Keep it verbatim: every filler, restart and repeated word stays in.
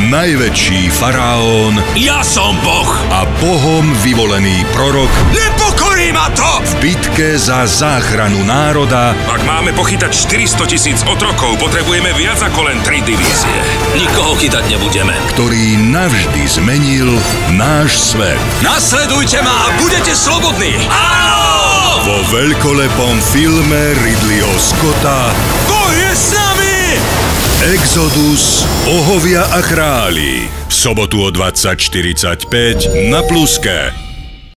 najväčší faraón. Ja som boh! A bohom vyvolený prorok. Nepokorí ma to! V bitke za záchranu národa. Ak máme pochytať štyristo tisíc otrokov, potrebujeme viac ako len tri divízie. Nikoho chytať nebudeme. Ktorý navždy zmenil náš svet. Nasledujte ma a budete slobodní! Áno! Vo veľkolepom filme Ridleyho Scotta Boh je s nami! Exodus, bohovia a králi. V sobotu o dvadsať štyridsaťpäť na Pluske.